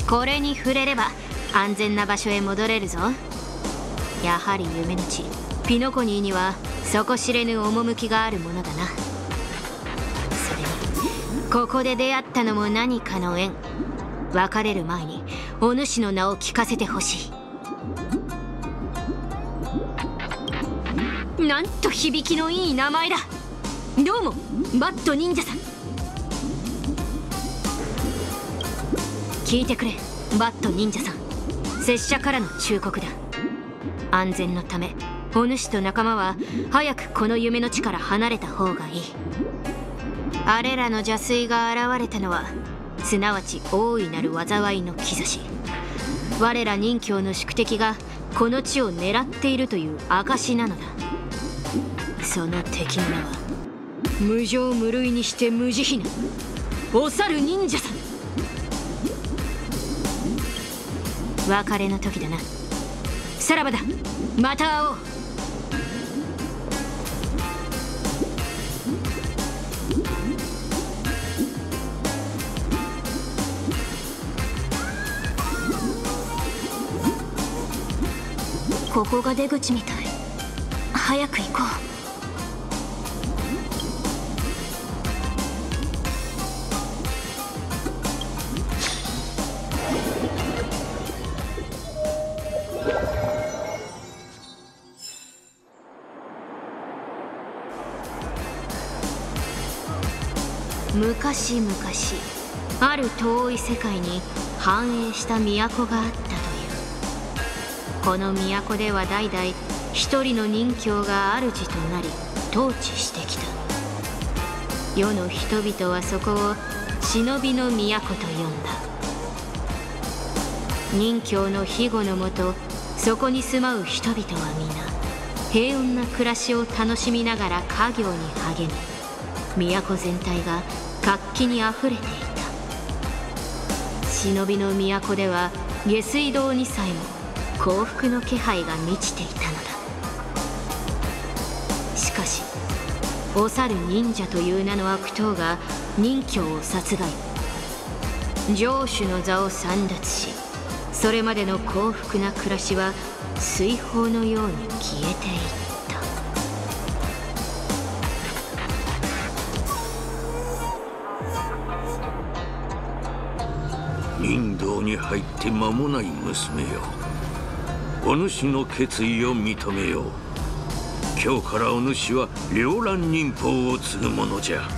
これに触れれば安全な場所へ戻れるぞ。やはり夢の地ピノコニーには底知れぬ趣があるものだな。それにここで出会ったのも何かの縁。別れる前にお主の名を聞かせてほしい。なんと響きのいい名前だ。どうもバット忍者さん。聞いてくれバット忍者さん、拙者からの忠告だ。安全のためお主と仲間は早くこの夢の地から離れた方がいい。あれらの邪推が現れたのはすなわち大いなる災いの兆し。我ら任侠の宿敵がこの地を狙っているという証なのだ。その敵の名は無情無類にして無慈悲なお猿忍者さん。別れの時だな。さらばだ、また会おう。ここが出口みたい。早く行こう。昔々ある遠い世界に繁栄した都があったという。この都では代々一人の任侠が主となり統治してきた。世の人々はそこを忍びの都と呼んだ。任侠の庇護のもとそこに住まう人々は皆平穏な暮らしを楽しみながら家業に励み、都全体が活気にあふれていた。忍びの都では下水道にさえも幸福の気配が満ちていたのだ。しかしお猿忍者という名の悪党が任侠を殺害、城主の座を簒奪し、それまでの幸福な暮らしは水泡のように消えていった。 任道に入って間もない娘よ、お主の決意を認めよう。今日からお主は両乱忍法を継ぐものじゃ。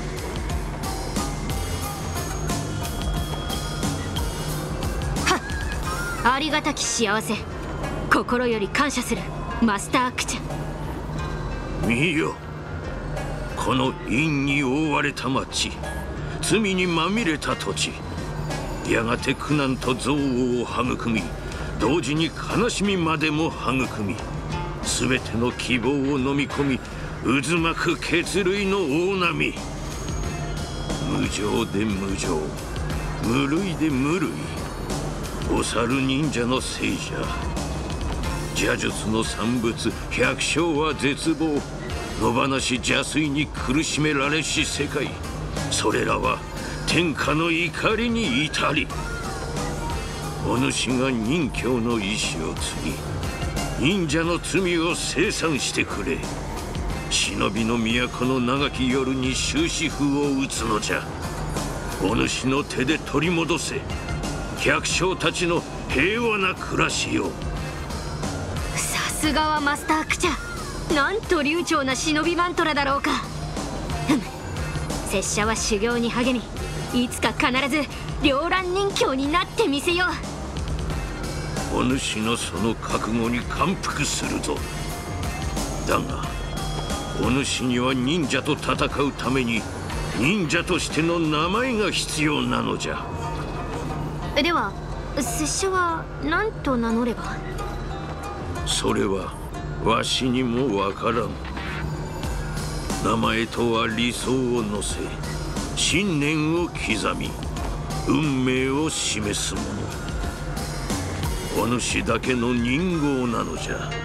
はっ、ありがたき幸せ。心より感謝するマスタークチャ。 見よ、この陰に覆われた町、罪にまみれた土地、やがて苦難と憎悪を育み、同時に悲しみまでも育み、全ての希望を飲み込み渦巻く血類の大波。無情で無情、無類で無類、お猿忍者の聖者。邪術の産物百姓は絶望、野放し邪推に苦しめられし世界。それらは天下の怒りに至り、お主が任侠の意志を継ぎ忍者の罪を清算してくれ。忍びの都の長き夜に終止符を打つのじゃ。お主の手で取り戻せ百姓たちの平和な暮らしを。 さすがはマスタークチャ。なんと流暢な忍びマントラだろうか。拙者は修行に励み、いつか必ず両乱忍侠になってみせよう。 お主のその覚悟に感服するぞ。だがお主には忍者と戦うために忍者としての名前が必要なのじゃ。 では拙者は何と名乗れば。 それはわしにもわからん。名前とは理想を乗せ、信念を刻み、運命を示すもの。お主だけの任号なのじゃ。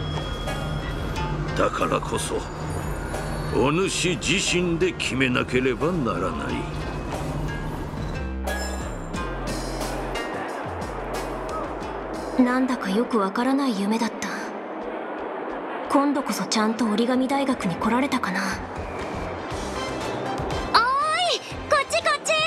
だからこそお主自身で決めなければならない。 なんだかよくわからない夢だった。今度こそちゃんと折り紙大学に来られたかな。おーい、こっちこっち。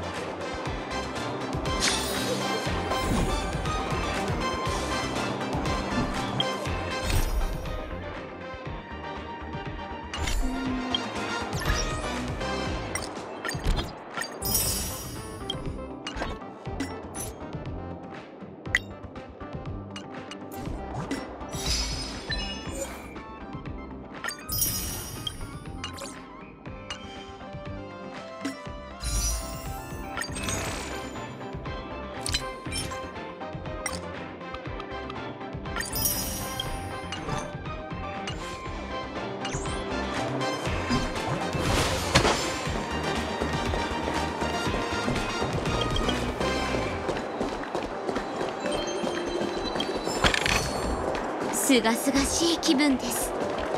すがすがしい気分です。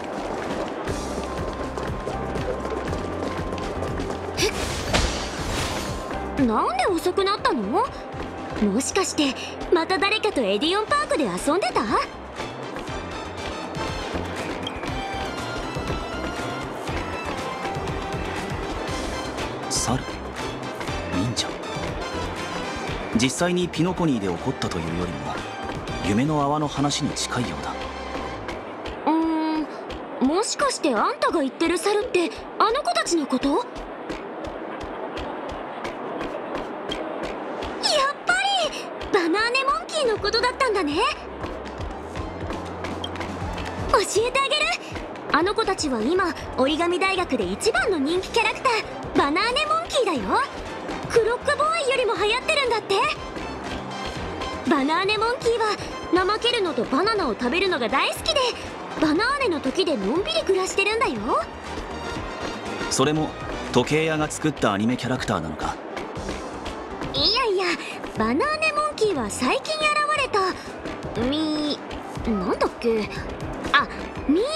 なんで遅くなったの？もしかしてまた誰かとエディオンパークで遊んでた？ 猿？忍者？実際にピノコニーで起こったというよりも夢の泡の話に近いようだ。 もしかしてあんたが言ってる猿ってあの子たちのこと？やっぱりバナーネモンキーのことだったんだね。教えてあげる。あの子たちは今折り紙大学で一番の人気キャラクターバナーネモンキーだよ。クロックボーイよりも流行ってるんだって。バナーネモンキーは怠けるのとバナナを食べるのが大好きで、バナーネの時でのんびり暮らしてるんだよ。 それも時計屋が作ったアニメキャラクターなのか？ いやいや、バナーネモンキーは最近現れたなんだっけ、あ、ミームだよ。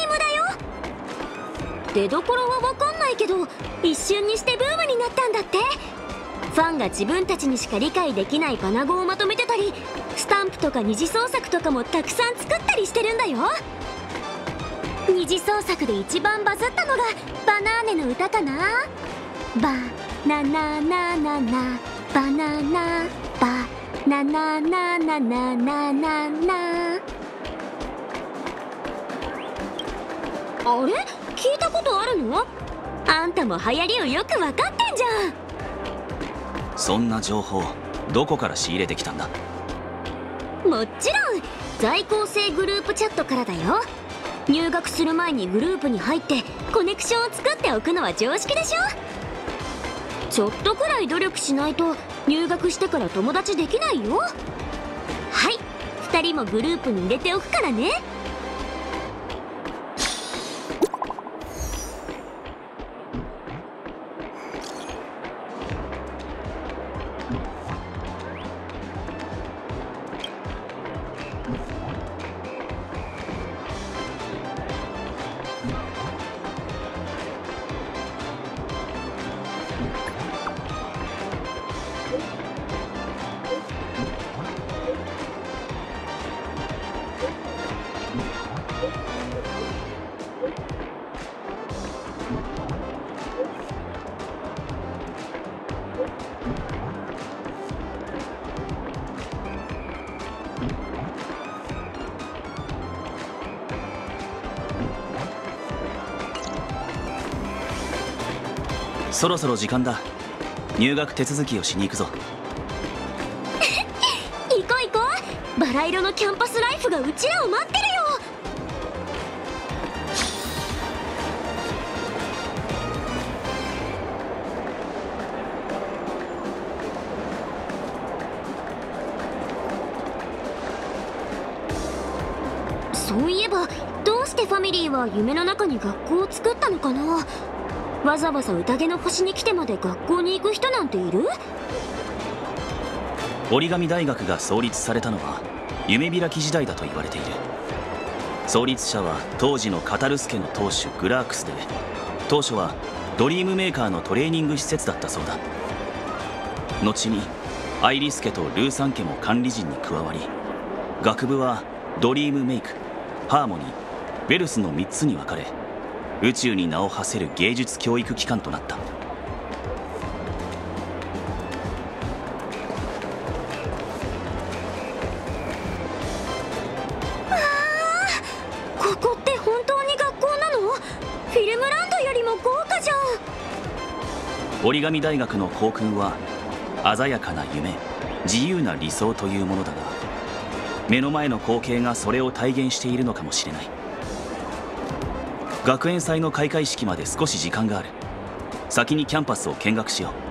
出どころは分かんないけど一瞬にしてブームになったんだって。ファンが自分たちにしか理解できないバナ語をまとめてたり、スタンプとか二次創作とかもたくさん作ったりしてるんだよ。二次創作で一番バズったのがバナーネの歌かな。バナナナナナバナナバナナナナナナナナ。あれ、聞いたことあるの？あんたも流行りをよく分かってんじゃん。 そんな情報どこから仕入れてきたんだ？ もちろん在校生グループチャットからだよ。入学する前にグループに入ってコネクションを作っておくのは常識でしょ。ちょっとくらい努力しないと入学してから友達できないよ。はい、2人もグループに入れておくからね。 そろそろ時間だ。入学手続きをしに行くぞ。 行こう行こう。バラ色のキャンパスライフがうちらを待ってるよ。そういえばどうしてファミリーは夢の中に学校を作ったのかな。わざわざ宴の星に来てまで学校に行く人なんている？ 折り紙大学が創立されたのは夢開き時代だと言われている。創立者は当時のカタルス家の当主グラークスで、当初はドリームメーカーのトレーニング施設だったそうだ。後にアイリス家とルーサン家も管理陣に加わり、 学部はドリームメイク、ハーモニー、ベルスの3つに分かれ、宇宙に名を馳せる芸術教育機関となった。 ここって本当に学校なの？フィルムランドよりも豪華じゃん。 折り紙大学の校訓は鮮やかな夢、自由な理想というものだが、目の前の光景がそれを体現しているのかもしれない。学園祭の開会式まで少し時間がある。先にキャンパスを見学しよう。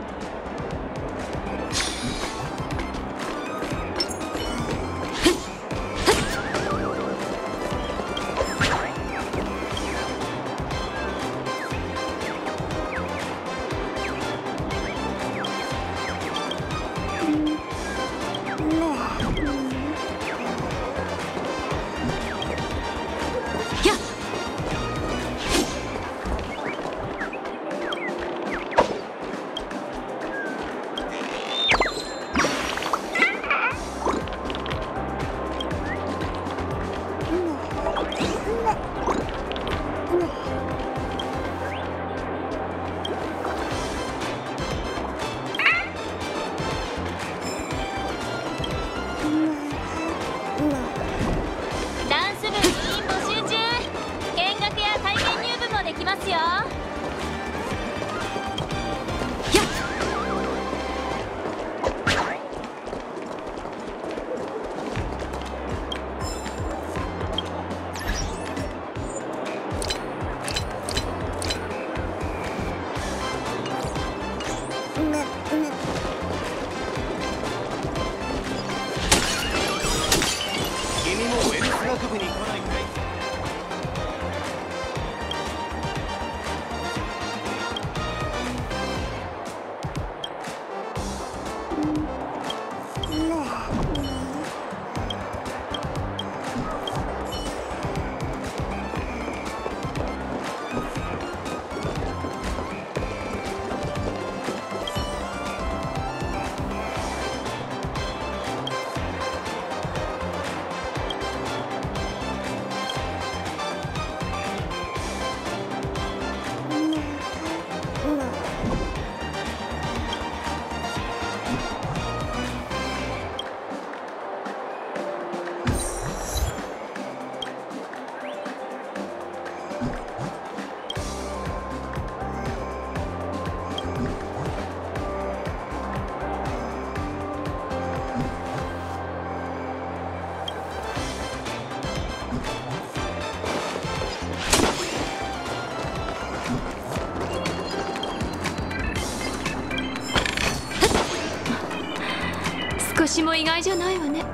少しも意外じゃないわね。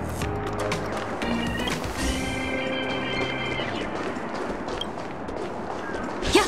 やっ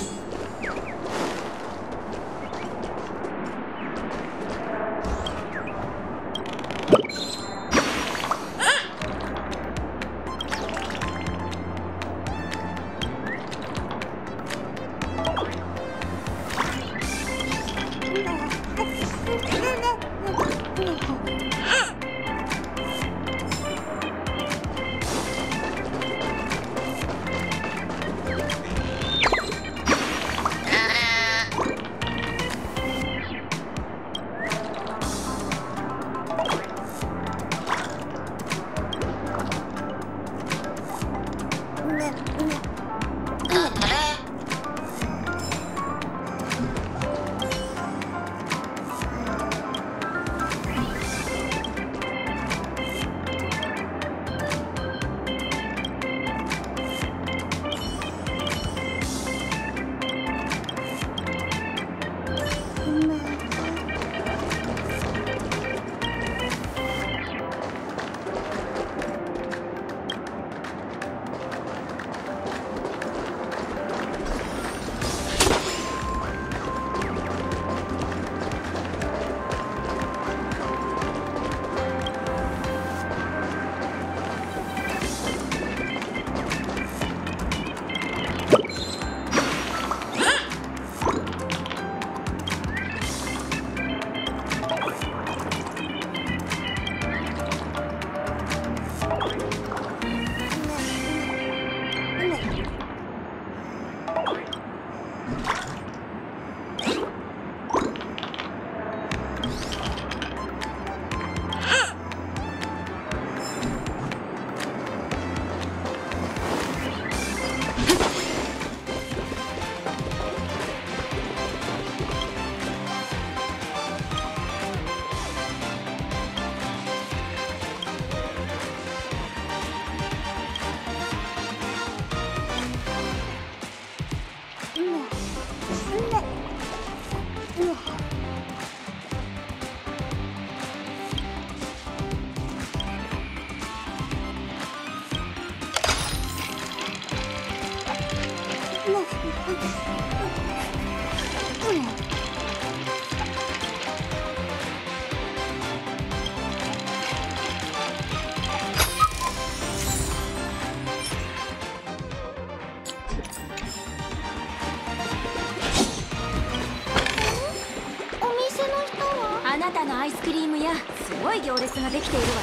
ごい行列ができているわよ。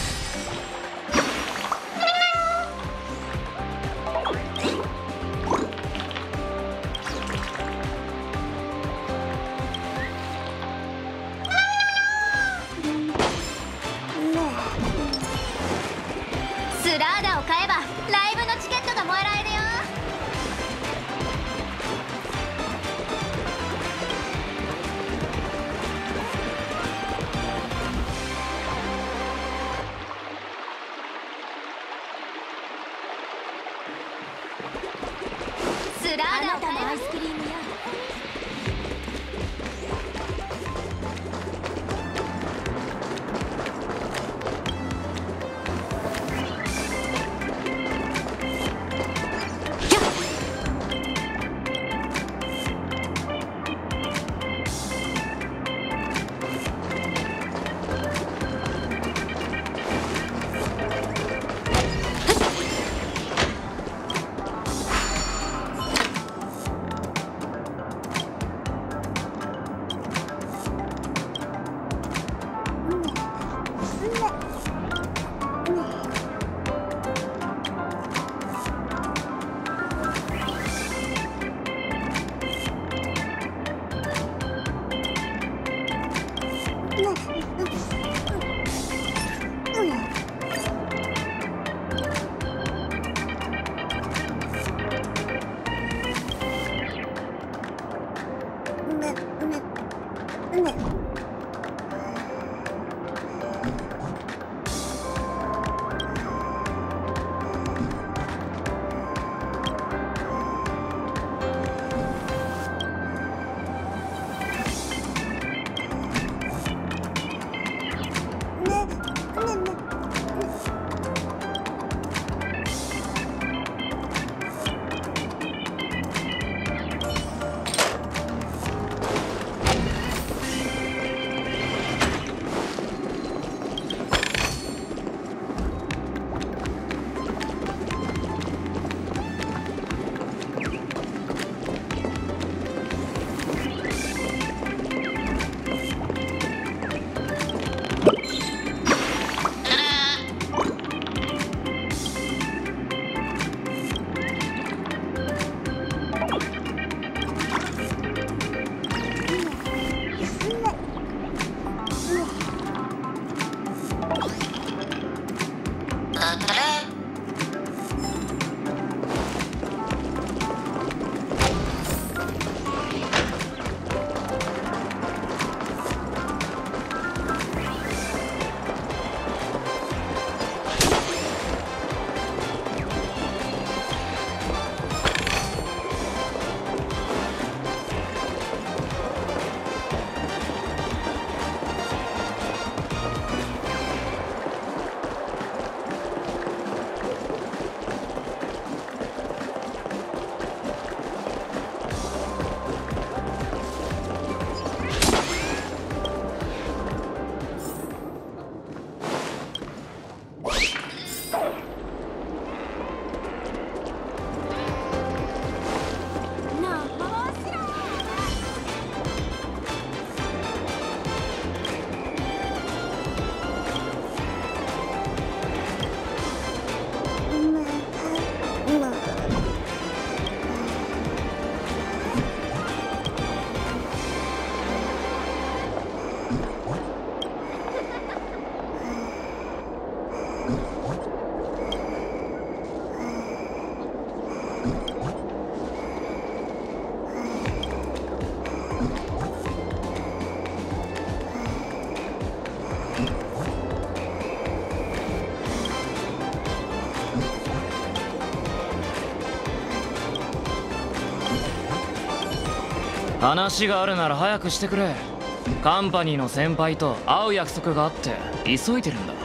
スラーダを買えばライブのチケットがもらえるよ。スラーダを買えばアイスクリームよ。 話があるなら早くしてくれ。カンパニーの先輩と会う約束があって急いでるんだ。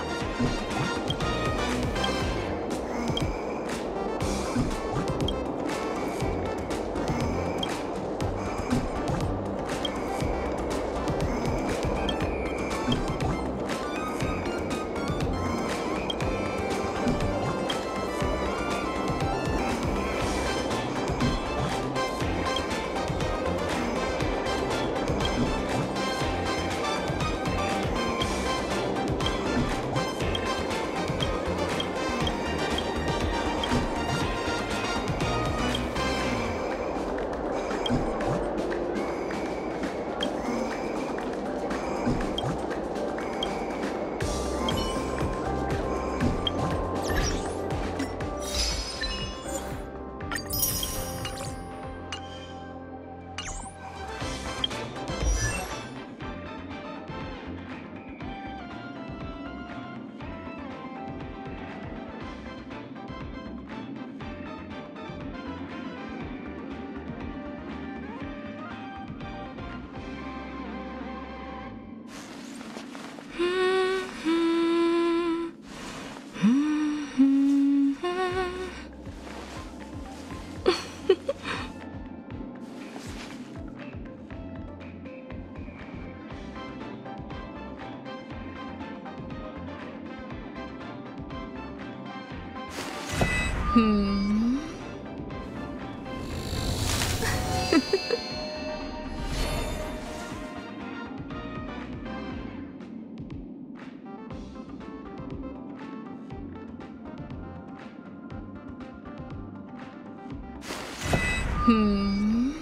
ふん。ふん。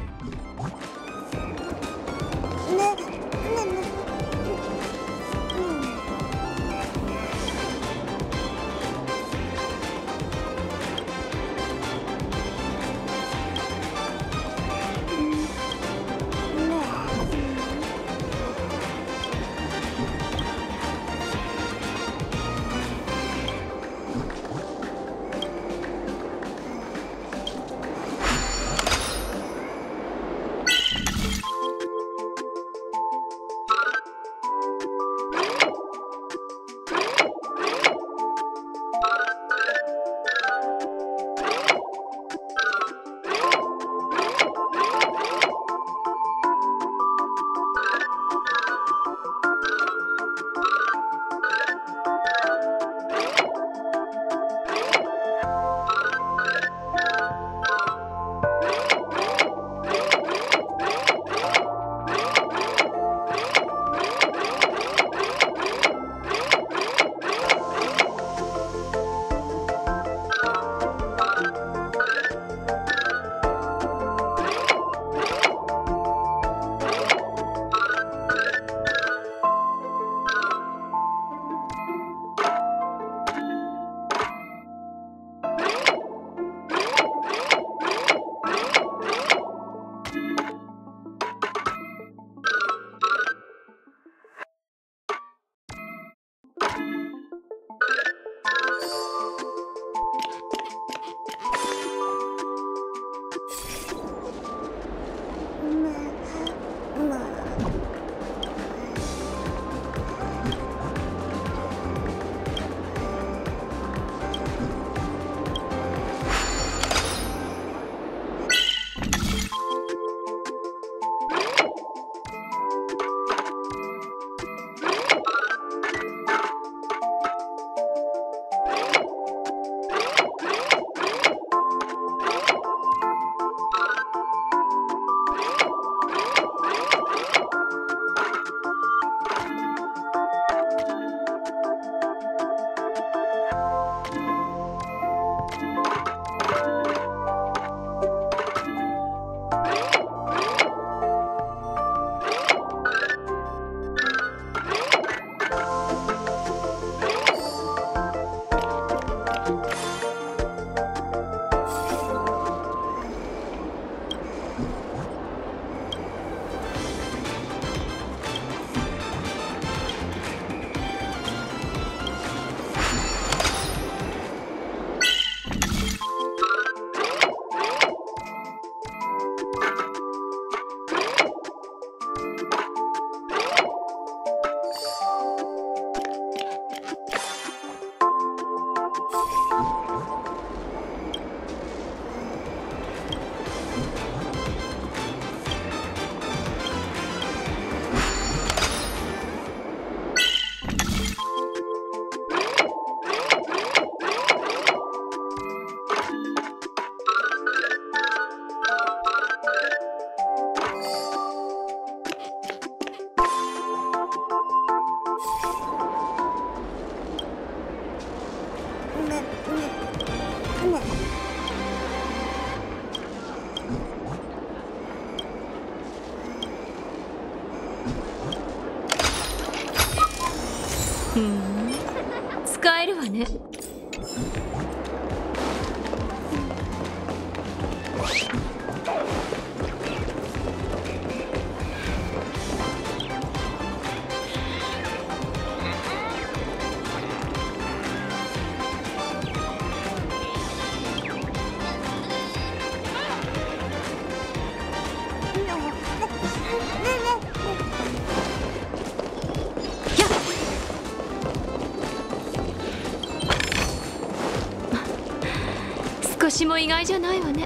使えるわね。少しも意外じゃないわね。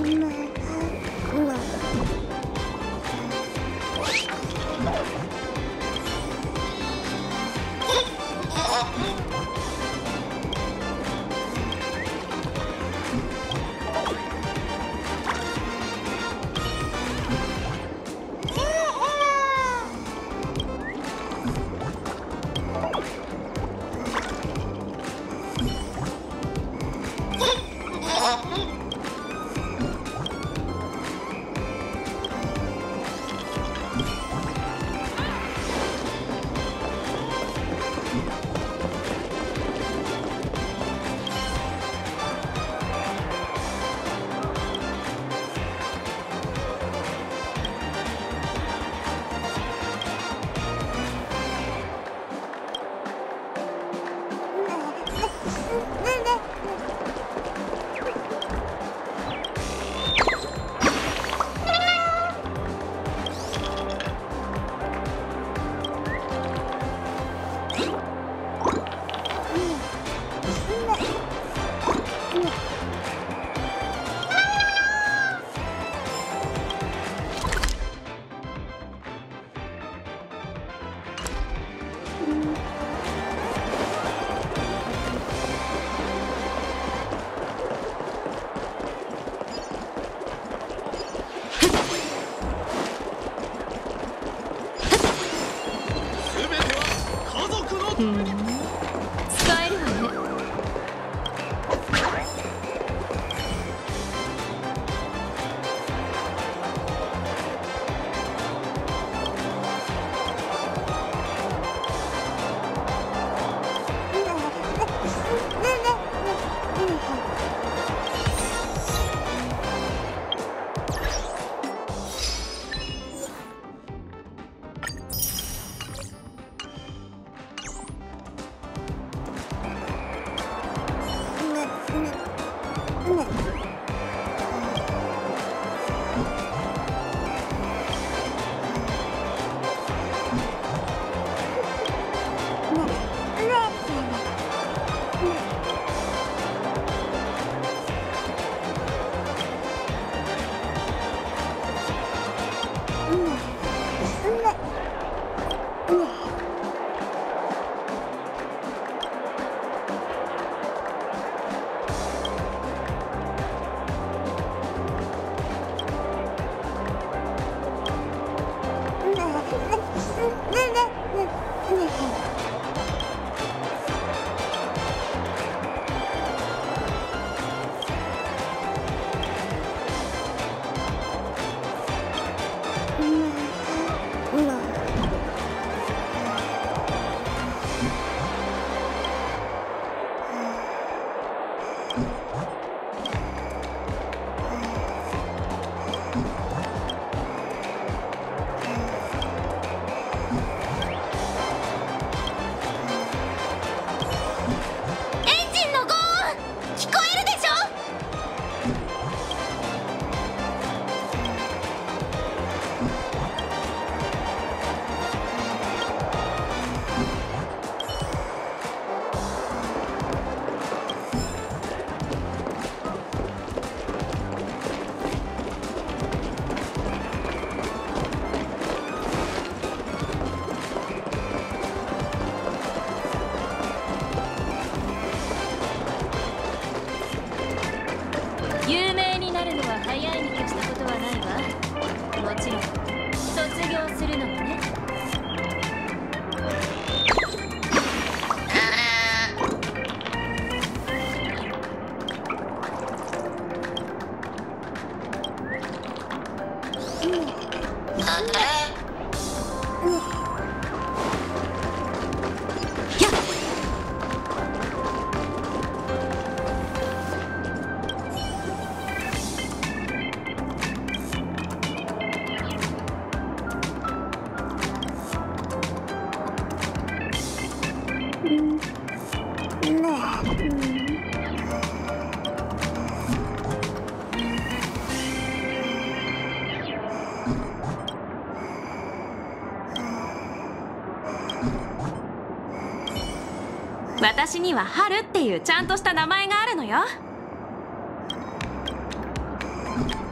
使えるわね。有名になるのは早いに越したことはないわ。もちろん卒業するのもね。 私には春っていうちゃんとした名前があるのよ。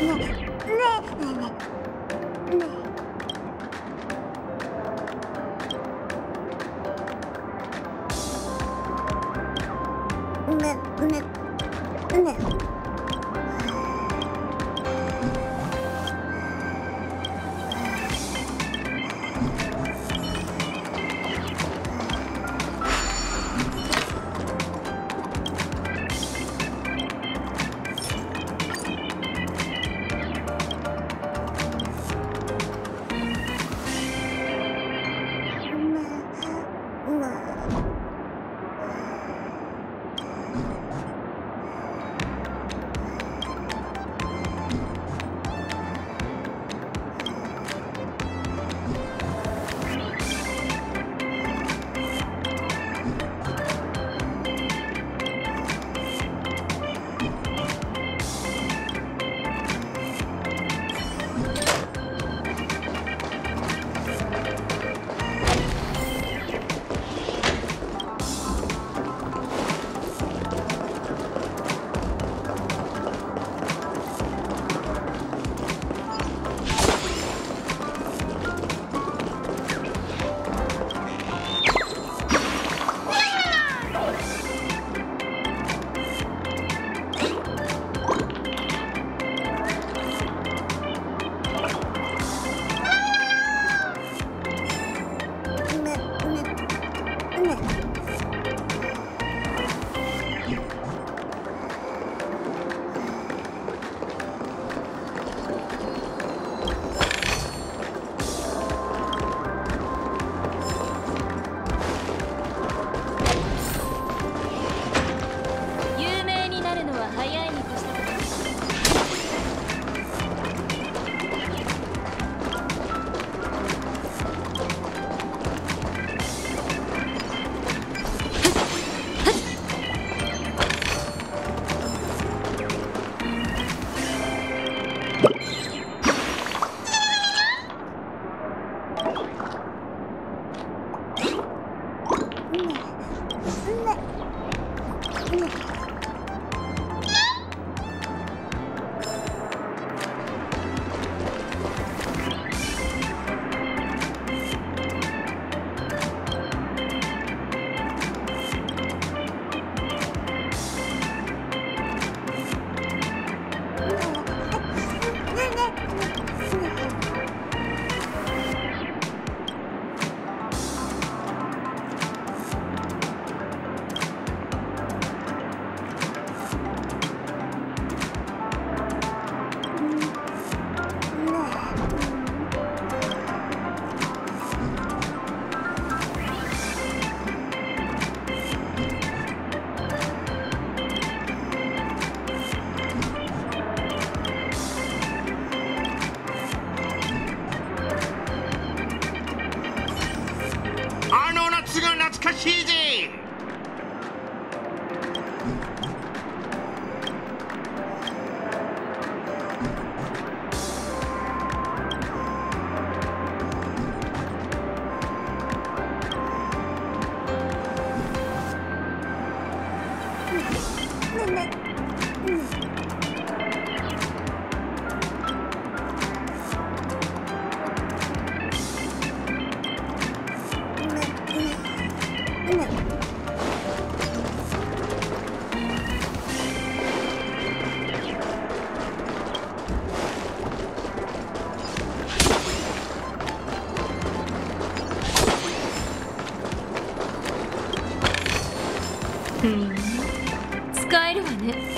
使えるわね。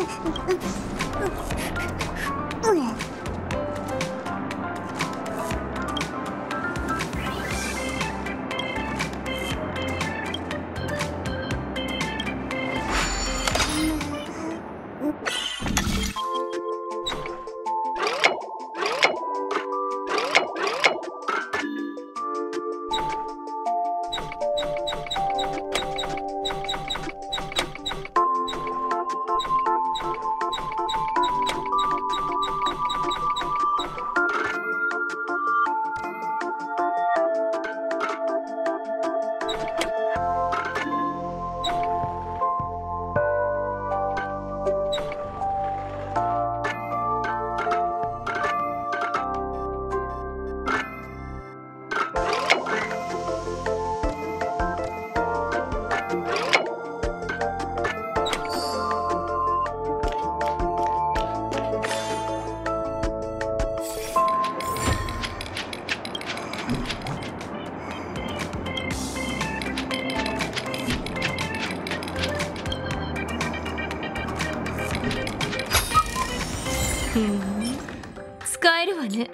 使えるわね。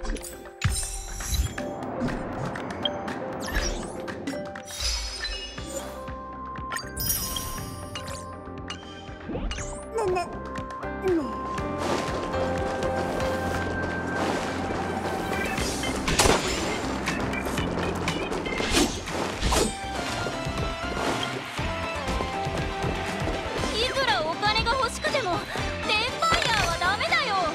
いくらお金が欲しくてもデンファイヤーはダメだよ。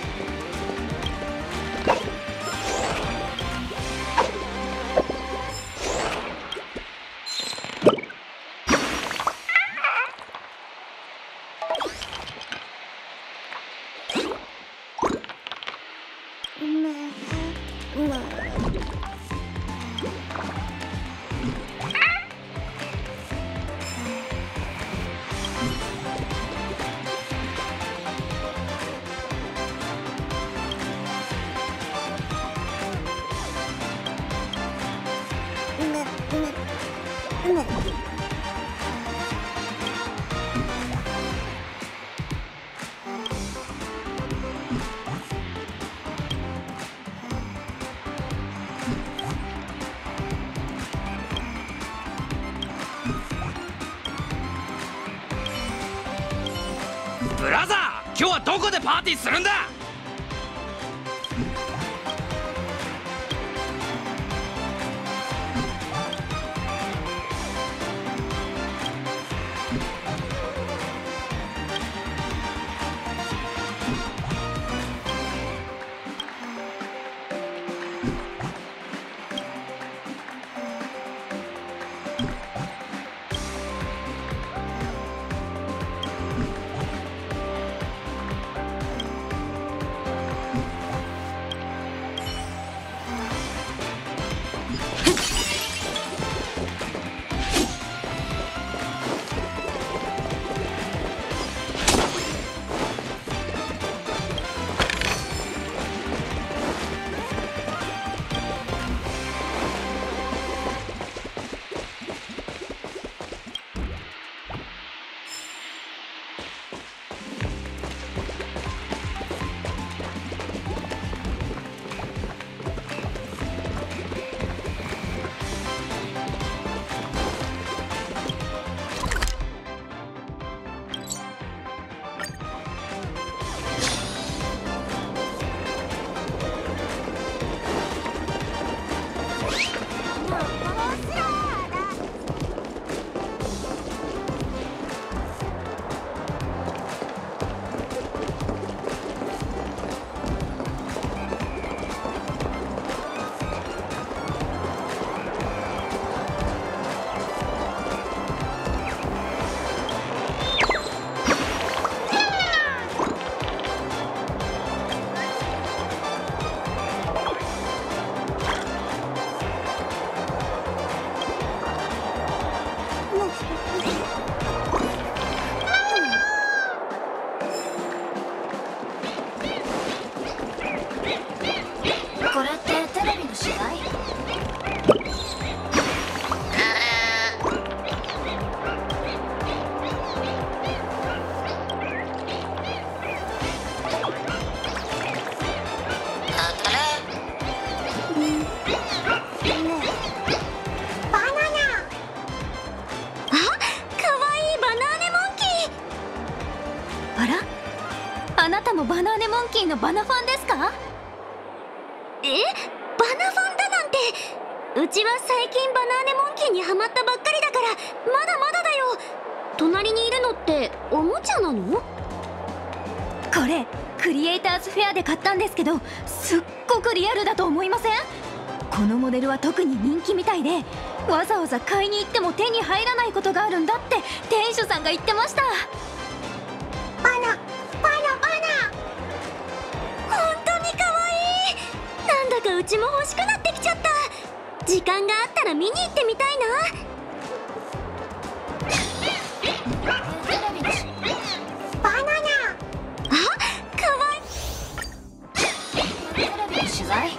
ブラザー、今日はどこでパーティーするんだ？ バナファンですか？バナファンだなんて。うちは最近バナーネモンキーにハマったばっかりだからまだまだだよ。隣にいるのっておもちゃなの？これクリエイターズフェアで買ったんですけど、すっごくリアルだと思いません？このモデルは特に人気みたいで、わざわざ買いに行っても手に入らないことがあるんだって店主さんが言ってました。バナ本当に可愛い。なんだかうちも欲しくなってきちゃった。時間があったら見に行ってみたいな。バナナ、あ、可愛い。テレビの取材。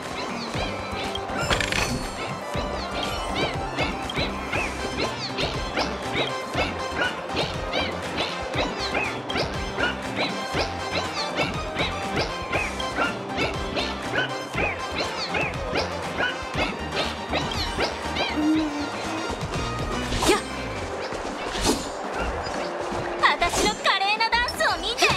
私の華麗なダンスを見て。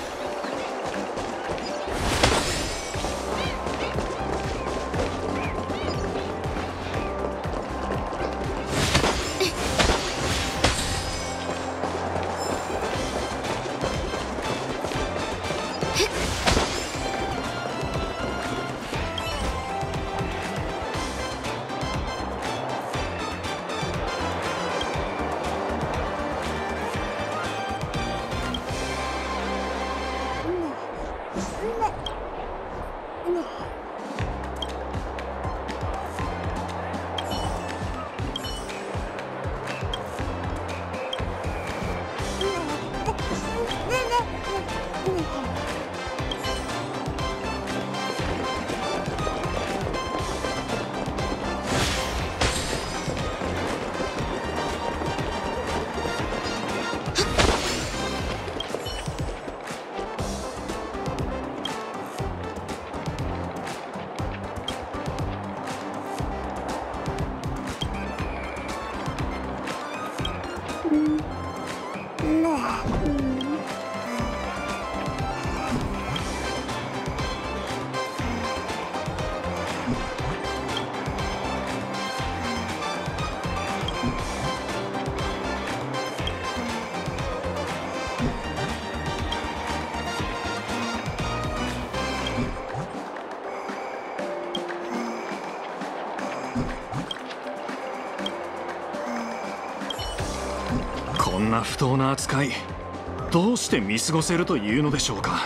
こんな不当な扱い、どうして見過ごせるというのでしょうか。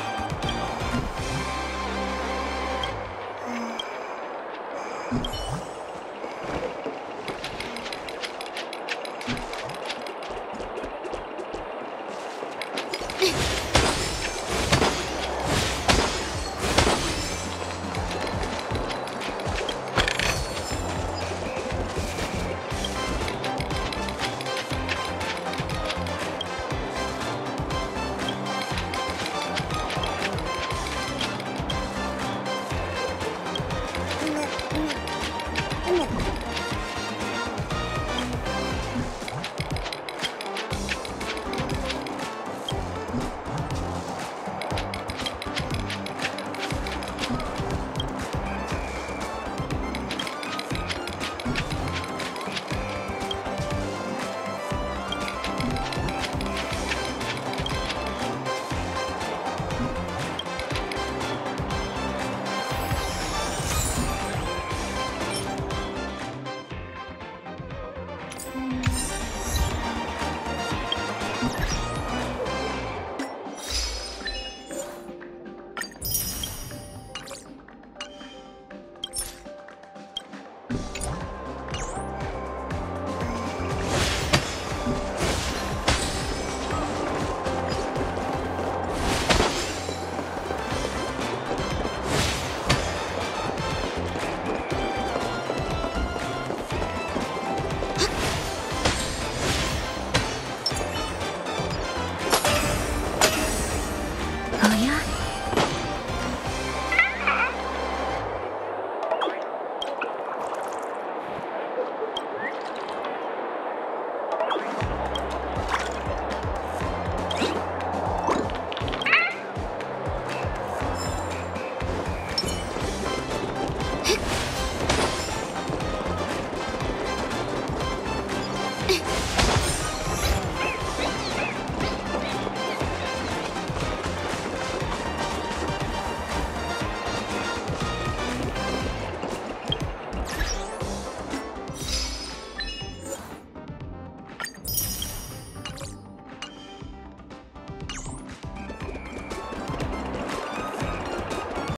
うん。